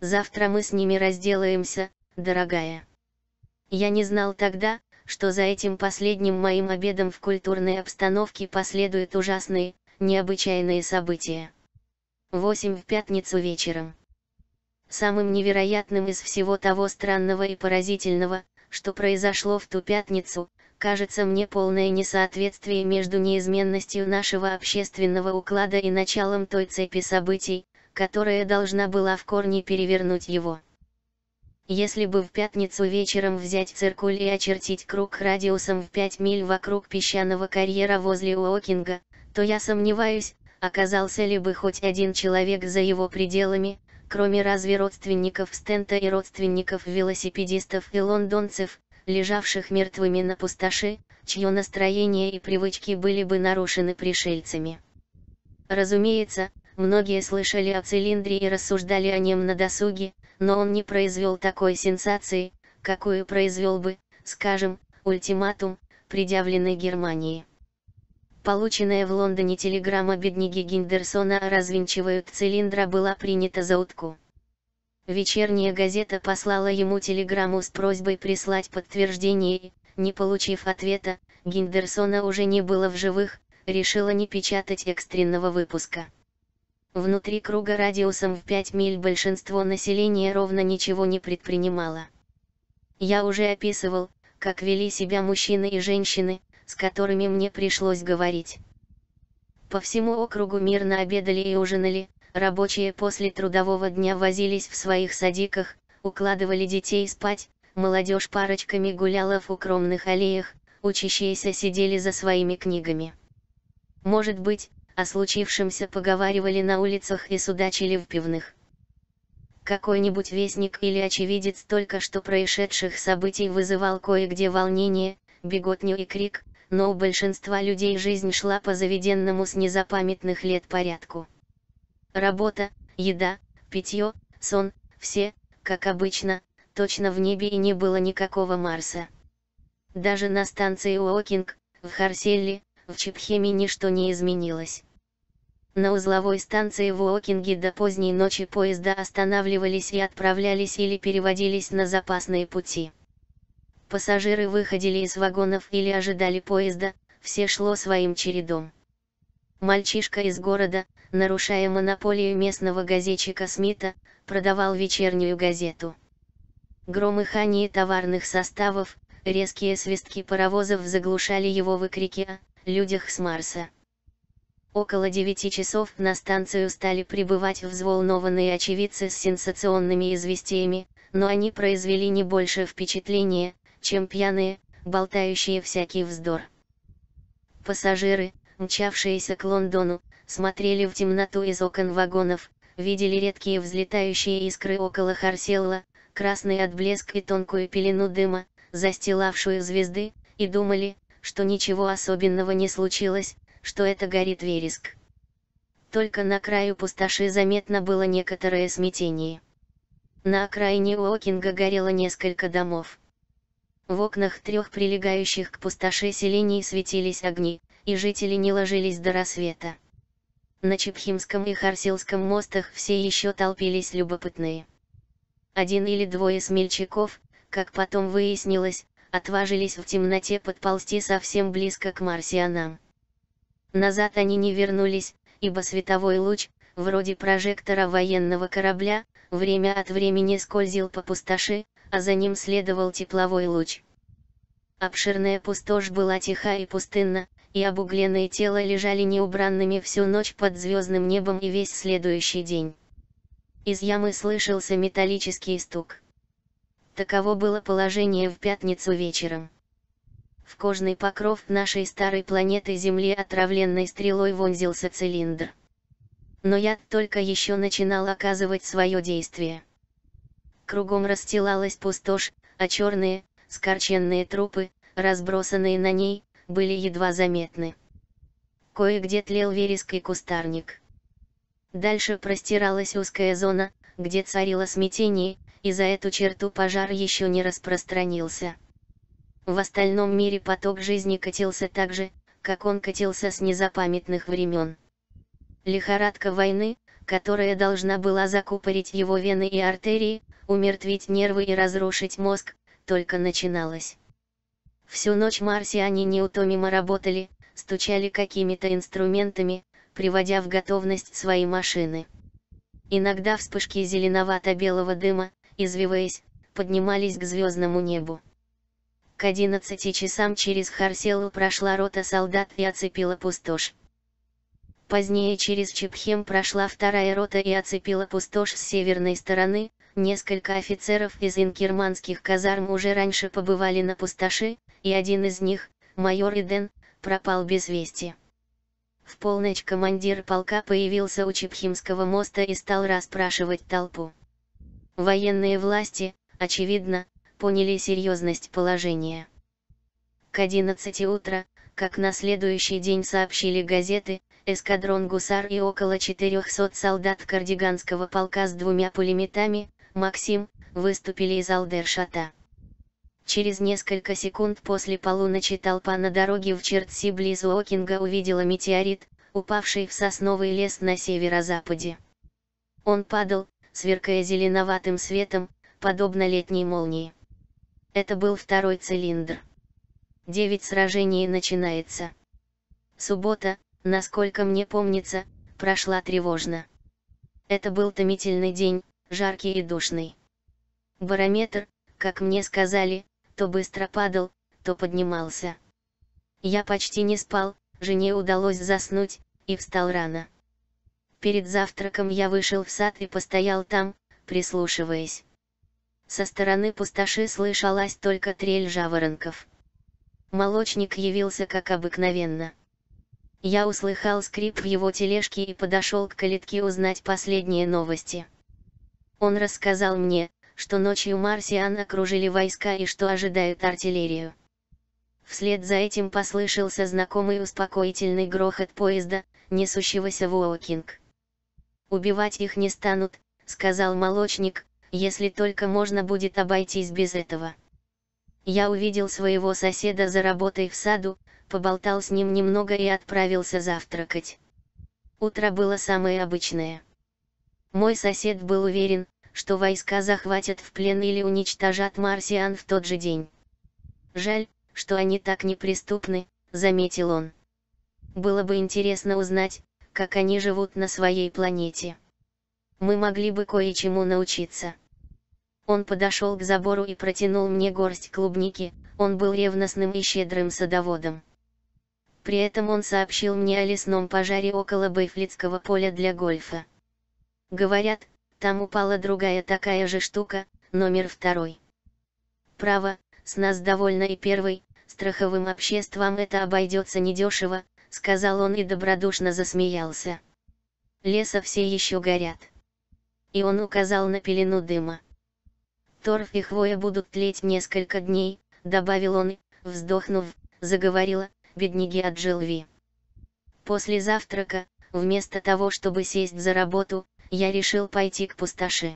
Завтра мы с ними разделаемся, дорогая. Я не знал тогда, что за этим последним моим обедом в культурной обстановке последуют ужасные, необычайные события. 8 в пятницу вечером. Самым невероятным из всего того странного и поразительного, что произошло в ту пятницу, кажется мне полное несоответствие между неизменностью нашего общественного уклада и началом той цепи событий, которая должна была в корне перевернуть его. Если бы в пятницу вечером взять циркуль и очертить круг радиусом в 5 миль вокруг песчаного карьера возле Уокинга, то я сомневаюсь, оказался ли бы хоть один человек за его пределами, кроме разве родственников Стента и родственников велосипедистов и лондонцев, лежавших мертвыми на пустоши, чье настроение и привычки были бы нарушены пришельцами. Разумеется, многие слышали о цилиндре и рассуждали о нем на досуге, но он не произвел такой сенсации, какую произвел бы, скажем, ультиматум, предъявленный Германии. Полученная в Лондоне телеграмма бедняги Гиндерсона «Развинчивают цилиндра» была принята за утку. Вечерняя газета послала ему телеграмму с просьбой прислать подтверждение и, не получив ответа, Гиндерсона уже не было в живых, решила не печатать экстренного выпуска. Внутри круга радиусом в 5 миль большинство населения ровно ничего не предпринимало. Я уже описывал, как вели себя мужчины и женщины, с которыми мне пришлось говорить. По всему округу мирно обедали и ужинали, рабочие после трудового дня возились в своих садиках, укладывали детей спать, молодежь парочками гуляла в укромных аллеях, учащиеся сидели за своими книгами. Может быть, о случившемся поговаривали на улицах и судачили в пивных. Какой-нибудь вестник или очевидец только что происшедших событий вызывал кое-где волнение, беготню и крик, но у большинства людей жизнь шла по заведенному с незапамятных лет порядку. Работа, еда, питье, сон, все, как обычно, точно в небе и не было никакого Марса. Даже на станции Уокинг, в Харселле, в Чипхеме ничто не изменилось. На узловой станции в Уокинге до поздней ночи поезда останавливались и отправлялись или переводились на запасные пути. Пассажиры выходили из вагонов или ожидали поезда, все шло своим чередом. Мальчишка из города, нарушая монополию местного газетчика Смита, продавал вечернюю газету. Громыхание товарных составов, резкие свистки паровозов заглушали его выкрики о людях с Марса. Около 9 часов на станцию стали прибывать взволнованные очевидцы с сенсационными известиями, но они произвели не больше впечатления, чем пьяные, болтающие всякий вздор. Пассажиры, мчавшиеся к Лондону, смотрели в темноту из окон вагонов, видели редкие взлетающие искры около Харселла, красный отблеск и тонкую пелену дыма, застилавшую звезды, и думали, что ничего особенного не случилось, что это горит вереск. Только на краю пустоши заметно было некоторое смятение. На окраине Уокинга горело несколько домов. В окнах 3 прилегающих к пустоши селений светились огни, и жители не ложились до рассвета. На Чипхимском и Харсилском мостах все еще толпились любопытные. 1 или 2 смельчаков, как потом выяснилось, отважились в темноте подползти совсем близко к марсианам. Назад они не вернулись, ибо световой луч, вроде прожектора военного корабля, время от времени скользил по пустоши, а за ним следовал тепловой луч. Обширная пустошь была тиха и пустынна, и обугленные тела лежали неубранными всю ночь под звездным небом и весь следующий день. Из ямы слышался металлический стук. Таково было положение в пятницу вечером. В кожный покров нашей старой планеты Земли отравленной стрелой вонзился цилиндр. Но яд только еще начинал оказывать свое действие. Кругом расстилалась пустошь, а черные, скорченные трупы, разбросанные на ней, были едва заметны. Кое-где тлел вереск и кустарник. Дальше простиралась узкая зона, где царило смятение, и за эту черту пожар еще не распространился. В остальном мире поток жизни катился так же, как он катился с незапамятных времен. Лихорадка войны, которая должна была закупорить его вены и артерии, умертвить нервы и разрушить мозг, только начиналась. Всю ночь марсиане неутомимо работали, стучали какими-то инструментами, приводя в готовность свои машины. Иногда вспышки зеленовато-белого дыма, извиваясь, поднимались к звездному небу. К 11 часам через Харселу прошла рота солдат и оцепила пустошь. Позднее через Чепхем прошла вторая рота и оцепила пустошь с северной стороны. Несколько офицеров из инкерманских казарм уже раньше побывали на пустоши, и один из них, майор Иден, пропал без вести. В полночь командир полка появился у Чепхимского моста и стал расспрашивать толпу. Военные власти, очевидно, поняли серьезность положения. К 11 утра, как на следующий день сообщили газеты, эскадрон гусар и около 400 солдат кардиганского полка с 2 пулеметами, «Максим», выступили из Алдершата. Через несколько секунд после полуночи толпа на дороге в Чертси близ Уокинга увидела метеорит, упавший в сосновый лес на северо-западе. Он падал, сверкая зеленоватым светом, подобно летней молнии. Это был второй цилиндр. 9 сражений начинается. Суббота, насколько мне помнится, прошла тревожно. Это был томительный день, жаркий и душный. Барометр, как мне сказали, то быстро падал, то поднимался. Я почти не спал, жене удалось заснуть, и встал рано. Перед завтраком я вышел в сад и постоял там, прислушиваясь. Со стороны пустоши слышалась только трель жаворонков. Молочник явился как обыкновенно. Я услыхал скрип в его тележке и подошел к калитке узнать последние новости. Он рассказал мне, что ночью марсиан окружили войска и что ожидают артиллерию. Вслед за этим послышался знакомый успокоительный грохот поезда, несущегося в Уокинг. «Убивать их не станут», — сказал молочник, — «если только можно будет обойтись без этого». Я увидел своего соседа за работой в саду, поболтал с ним немного и отправился завтракать. Утро было самое обычное. Мой сосед был уверен, что войска захватят в плен или уничтожат марсиан в тот же день. «Жаль, что они так неприступны», — заметил он. «Было бы интересно узнать, как они живут на своей планете. Мы могли бы кое-чему научиться». Он подошел к забору и протянул мне горсть клубники, он был ревностным и щедрым садоводом. При этом он сообщил мне о лесном пожаре около Бейфлитского поля для гольфа. Говорят, там упала другая такая же штука, номер 2. Право, с нас довольно и первой, страховым обществом это обойдется недешево, сказал он и добродушно засмеялся. Леса все еще горят. И он указал на пелену дыма. Торф и хвоя будут тлеть несколько дней, добавил он и, вздохнув, заговорила, бедняги от желви. После завтрака, вместо того чтобы сесть за работу, я решил пойти к пустоши.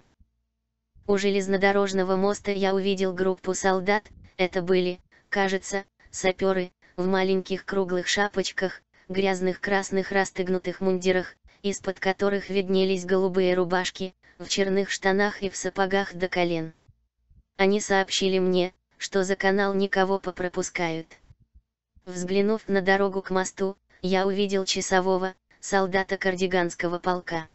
У железнодорожного моста я увидел группу солдат, это были, кажется, саперы, в маленьких круглых шапочках, грязных красных расстегнутых мундирах, из-под которых виднелись голубые рубашки, в черных штанах и в сапогах до колен. Они сообщили мне, что за канал никого попропускают. Взглянув на дорогу к мосту, я увидел часового, солдата кардиганского полка.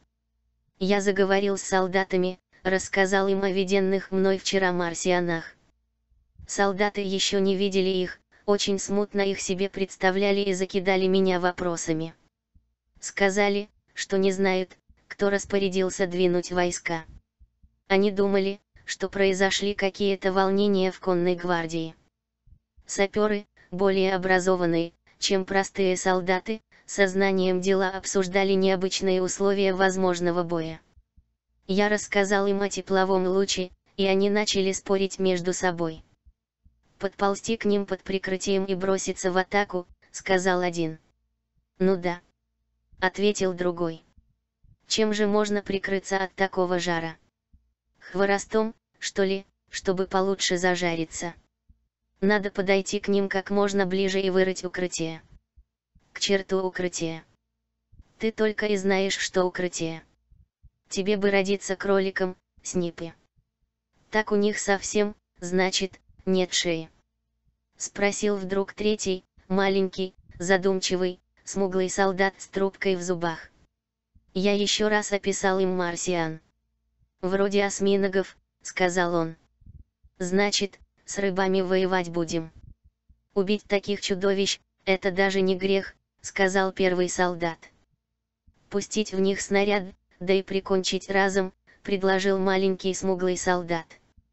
Я заговорил с солдатами, рассказал им о виденных мной вчера марсианах. Солдаты еще не видели их, очень смутно их себе представляли и закидали меня вопросами. Сказали, что не знают, кто распорядился двинуть войска. Они думали, что произошли какие-то волнения в конной гвардии. Саперы, более образованные, чем простые солдаты, сознанием дела обсуждали необычные условия возможного боя. Я рассказал им о тепловом луче, и они начали спорить между собой. «Подползти к ним под прикрытием и броситься в атаку», — сказал один. «Ну да», — ответил другой. «Чем же можно прикрыться от такого жара? Хворостом, что ли, чтобы получше зажариться? Надо подойти к ним как можно ближе и вырыть укрытие». «К черту укрытие! Ты только и знаешь, что укрытие. тебе бы родиться кроликом, Снипи. Так у них совсем, значит, нет шеи. Спросил вдруг третий, маленький, задумчивый, смуглый солдат с трубкой в зубах. Я еще раз описал им марсиан. Вроде осьминогов, сказал он. Значит, с рыбами воевать будем. Убить таких чудовищ, это даже не грех, сказал первый солдат. Пустить в них снаряд, да и прикончить разом, предложил маленький смуглый солдат.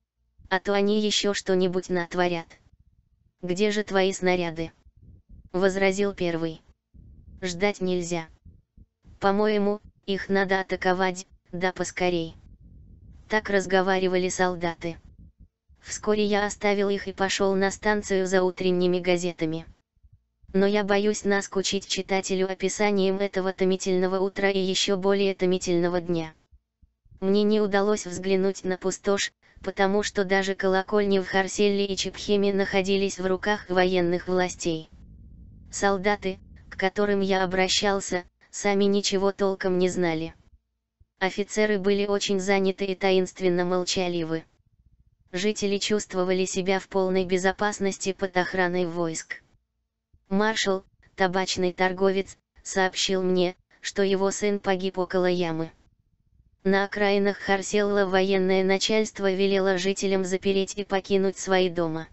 А то они еще что-нибудь натворят. Где же твои снаряды? Возразил первый. Ждать нельзя. По-моему, их надо атаковать, да поскорей. Так разговаривали солдаты. Вскоре я оставил их и пошел на станцию за утренними газетами. Но я боюсь наскучить читателю описанием этого томительного утра и еще более томительного дня. Мне не удалось взглянуть на пустошь, потому что даже колокольни в Харселле и Чепхеме находились в руках военных властей. Солдаты, к которым я обращался, сами ничего толком не знали. Офицеры были очень заняты и таинственно молчаливы. Жители чувствовали себя в полной безопасности под охраной войск. Маршал, табачный торговец, сообщил мне, что его сын погиб около ямы. На окраинах Харселла военное начальство велело жителям запереть и покинуть свои дома.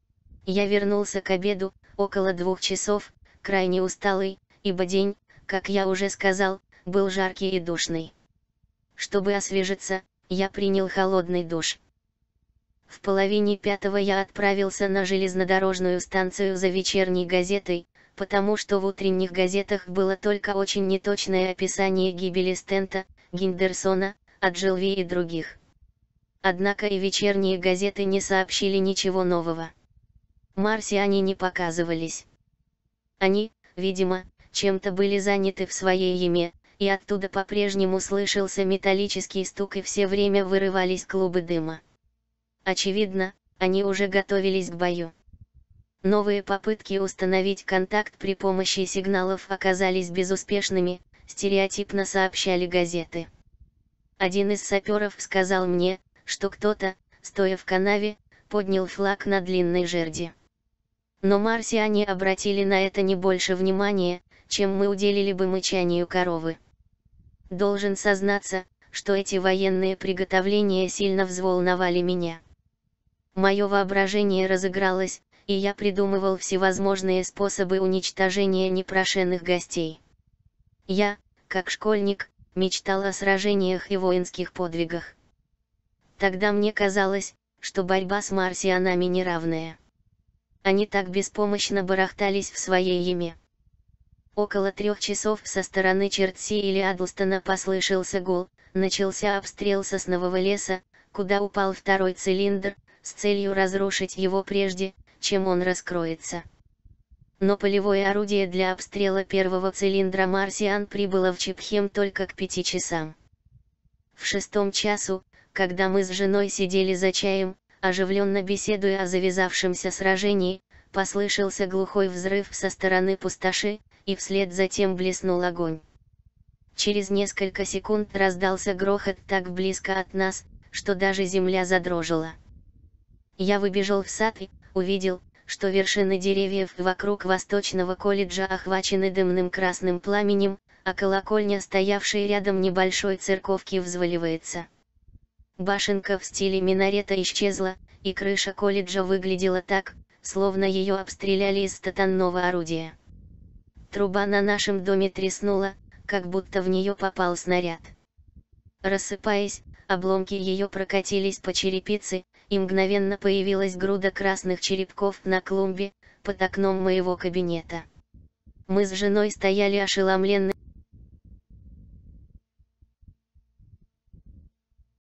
Я вернулся к обеду, около 2 часов, крайне усталый, ибо день, как я уже сказал, был жаркий и душный. Чтобы освежиться, я принял холодный душ. В 4:30 я отправился на железнодорожную станцию за вечерней газетой, потому что в утренних газетах было только очень неточное описание гибели Стента, Гиндерсона, Аджилви и других. Однако и вечерние газеты не сообщили ничего нового. Марсиане не показывались. Они, видимо, чем-то были заняты в своей яме, и оттуда по-прежнему слышался металлический стук и все время вырывались клубы дыма. Очевидно, они уже готовились к бою. Новые попытки установить контакт при помощи сигналов оказались безуспешными, стереотипно сообщали газеты. Один из саперов сказал мне, что кто-то, стоя в канаве, поднял флаг на длинной жерди. Но марсиане обратили на это не больше внимания, чем мы уделили бы мычанию коровы. Должен сознаться, что эти военные приготовления сильно взволновали меня. Мое воображение разыгралось, и я придумывал всевозможные способы уничтожения непрошенных гостей. Я, как школьник, мечтал о сражениях и воинских подвигах. Тогда мне казалось, что борьба с марсианами неравная. Они так беспомощно барахтались в своей яме. Около 3 часов со стороны Чертси или Адлстона послышался гул, начался обстрел соснового леса, куда упал второй цилиндр, с целью разрушить его прежде, чем он раскроется. Но полевое орудие для обстрела первого цилиндра марсиан прибыло в Чепхем только к 5 часам. В 6 часу, когда мы с женой сидели за чаем, оживленно беседуя о завязавшемся сражении, послышался глухой взрыв со стороны пустоши, и вслед за тем блеснул огонь. Через несколько секунд раздался грохот так близко от нас, что даже земля задрожала. Я выбежал в сад и увидел, что вершины деревьев вокруг Восточного колледжа охвачены дымным красным пламенем, а колокольня, стоявшая рядом небольшой церковки, взваливается. Башенка в стиле минарета исчезла, и крыша колледжа выглядела так, словно ее обстреляли из статанного орудия. Труба на нашем доме треснула, как будто в нее попал снаряд. Рассыпаясь, обломки ее прокатились по черепице, и мгновенно появилась груда красных черепков на клумбе, под окном моего кабинета. Мы с женой стояли ошеломленные.